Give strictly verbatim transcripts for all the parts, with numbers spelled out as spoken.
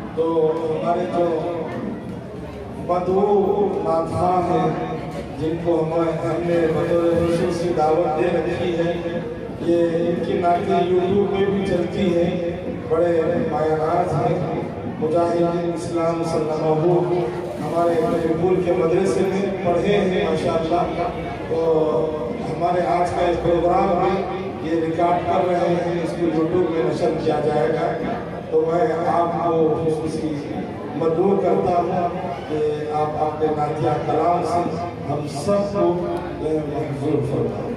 तो हमारे जो मधु नाथा है, जिनको हमें हमने बतौर खुसूसी दावत दे रखी है, ये इनकी नातें यूट्यूब में भी चलती है। बड़े मायानाज हैं, मुजाहिदीन इस्लाम सल्लल्लाहु हमारे मकबूल के मदरसे में पढ़े हैं माशाअल्लाह। तो हमारे आज का इस प्रोग्राम में ये रिकॉर्ड कर रहे हैं, इसको यूट्यूब में नशर किया जाएगा। तो मैं आपको खुसूसी मदऊ करता हूँ कि आप अपने नातिया कलाम से हम सबको महफूज फरमाएं।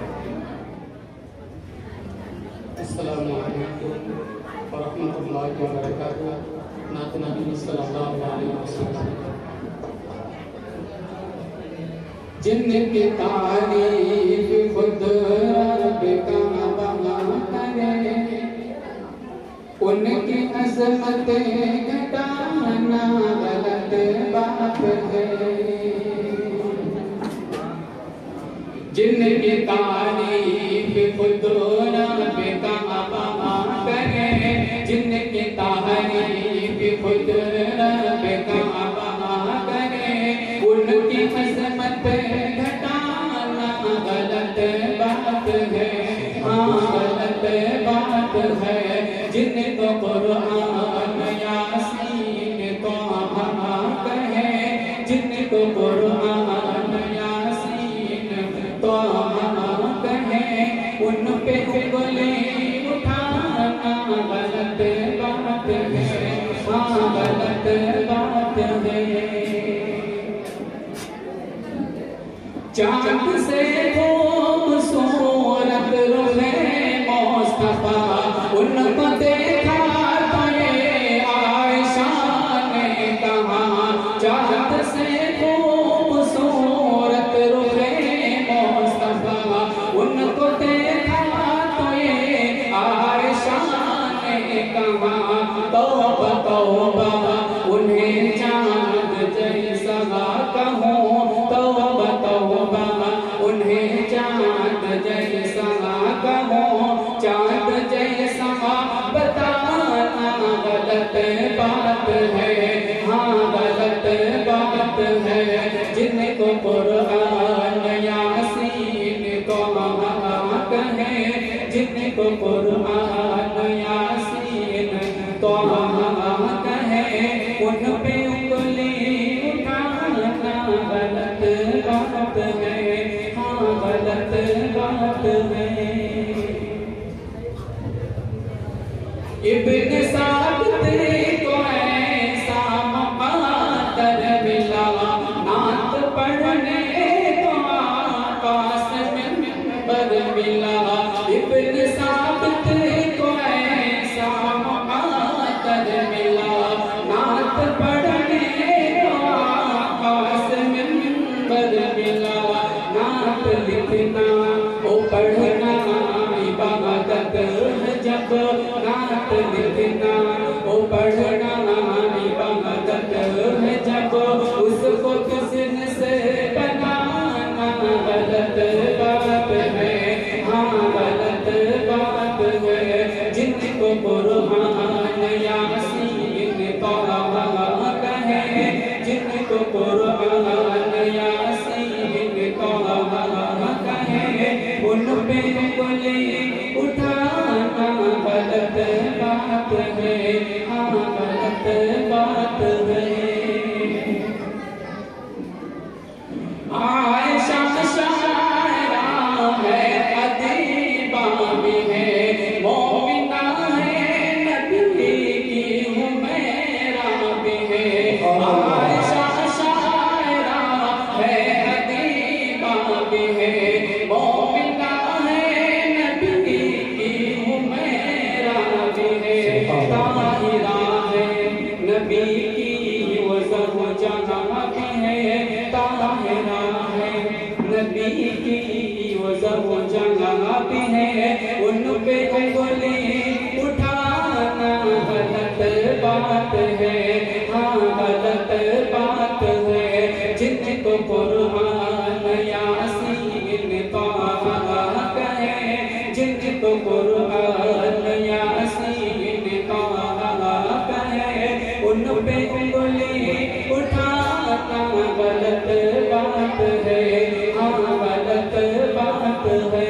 अस्सलामु अलैकुम व रहमतुल्लाहि व बरकातुहू। नात नबी सल्लल्लाहु अलैहि वसल्लम। जिनकी तारीफ खुद रब का बयान करे, उनकी अज़मत घटाना गलत बात है। जिनकी तारीफ खुद रब का बयान करे, जिनकी तारीफ खुद रब का बयान करे, उनकी अज़मत घटाना गलत बात है। हाँ गलत बात है। जिनको कुरान यासीन तौहा कहे, जिनको कुरान यासीन तौहा कहे, उन पे उंगली उठाना गलत बात है। हाँ गलत बात है। चाँद से खूबसूरत रुखे मुस्तफा, उनको देखा तो ये आयशा ने कहा। चाँद से खूबसूरत रुखे मुस्तफा, उनको देखा तो ये आयशा ने कहा। तौबा तौबा उन्हें चाँद जैसा कहूँ, तौबा तौबा उन्हें चाँद जैसा कहूँ। चाँद जैसा बताना गलत बात है। हाँ गलत बात है। जिनको कुरान यासीन तौहा कहे, जिनको कुरान यासीन तौहा कहे, उन पे उंगली उठाना गलत बात है। हाँ गलत बात है। इब्न साबित को ऐसा मुक़द्दर मिला, नात पढ़ने को आकाश में मिंबर मिला। इब्न साबित को ऐसा मुक़द्दर मिला, नात पढ़ने को आकाश में मिंबर मिला। नात लिखना ओ पढ़ना इबादत है जब, नात लिखना ओ पढ़ना इबादत है जब, उसको किसने से बनाना गलत बात है। हाँ गलत बात है। जिनको कुरान यासीन तौहा कहे, जिनको कुरान यासीन तौहा कहे, उन पे उंगली उठाना गलत बात है। हाँ गलत बात है। आयशा शायरा है, अदीबा भी है, मोमिना है, नबी की हुमैरा भी है। आयशा शायरा है, अदीबा भी है, मोमिना है, नबी की हुमैरा भी है। ताहिरा है, नबी की वो ज़ौजा भी है। ताहिरा है, नबी की वो ज़ौजा भी है। उन पे उंगली उठाना गलत बात है। हाँ गलत बात है। जिनको कुरान यासीन तौहा कहे, जिनको कुरान यासीन तौहा कहे, उन पे उंगली उठाना गलत बात है, हाँ गलत बात है।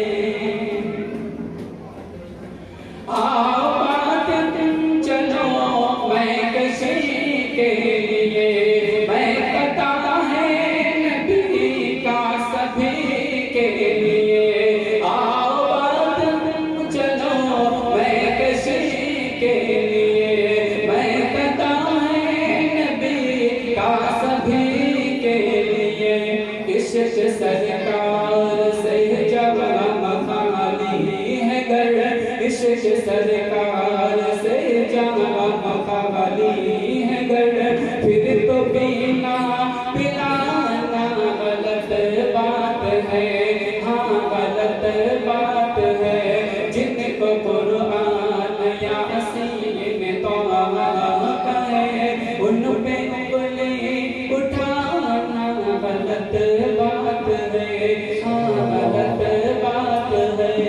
आओ बात चलो मैं किसी के लिए, मैं पता है नबी का सभी के लिए। आओ बात चलो मैं किसी के लिए, मैं पता है नबी का सभी के लिए। इश्क सरकार से जब खाली है घर, इश्क सरकार से जब खाली है घर, फिर तो पीना पिलाना गलत बात है, हाँ गलत बात है। जिनको कुरान या हसीन तौबा है, उन पे उंगली उठाना गलत बात है, हाँ गलत बात है।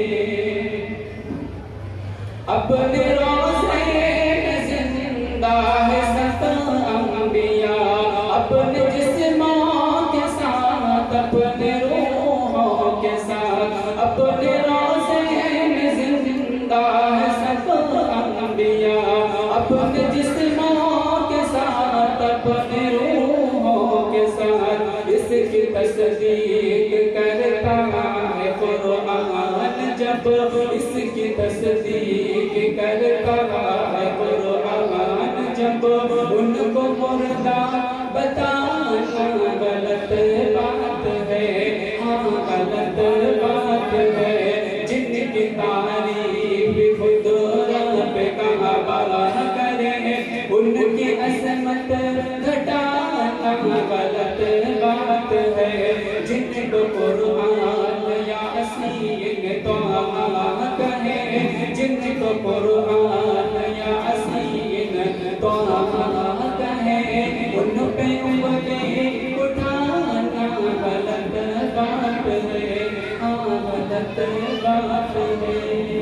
अपने रोज़े में जिंदा है सब अंबिया, अपने जिस्मों के साथ अपने रूहों के साथ। अपने रोज़े में जिंदा है सब अंबिया, अपने जिस्मों के साथ अपने रूहों के साथ। इसकी तस्दीक करता है कुरान जब, इसकी तस्दीक करता है कुरान जब। उनको मुर्दा बताना गलत बात है, हाँ गलत बात है। जिनकी तारीफ खुद रब कहा करे, उनकी असमत घटाना गलत बात है। जिनको कुरान या हसीन तौबा कहे, जिनको कुरान या हसीन तौबा कहे, उन पे उंगली उठाना गलत बात है, हाँ गलत बात है।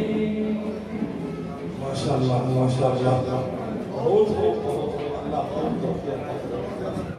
माशाअल्लाह माशाअल्लाह, बहुत बहुत अल्लाह